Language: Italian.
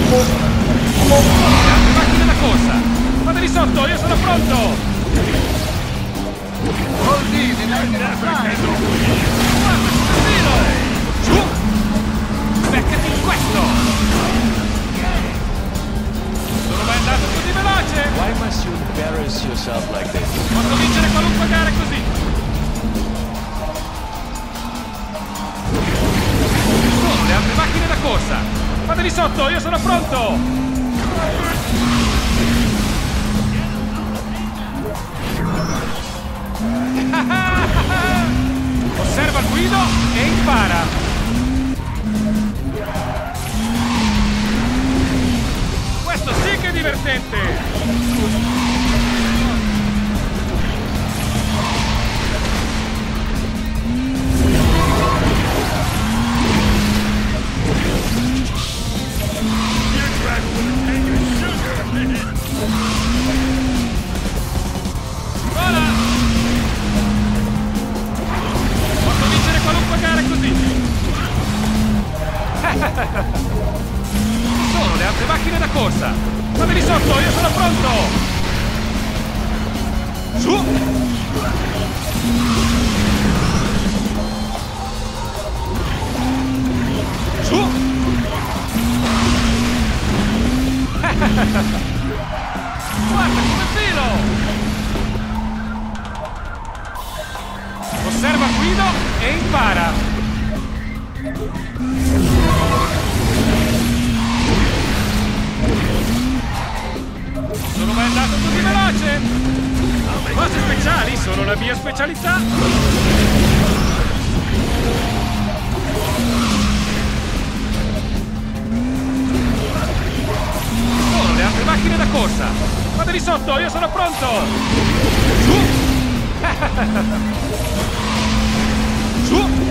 Le altre macchine da corsa! Fatevi sotto, io sono pronto! Ordini, Guarda sul filo! Su! Beccati in questo! Sono mai andato così veloce! Why must you embarrass yourself like this? Posso vincere qualunque gara così! Sono le altre macchine da corsa! Fatevi sotto, io sono pronto! Osserva il guido e impara! Questo sì che è divertente! Vola! Posso vincere qualunque gara così! Ci sono le altre macchine da corsa! Fatevi sotto, io sono pronto! Su! Su! Guarda come filo! Osserva il guido e impara! Sono mai andato così veloce? Cose speciali sono la mia specialità! Sono le altre macchine da corsa! Fatevi sotto, io sono pronto! Su! Su!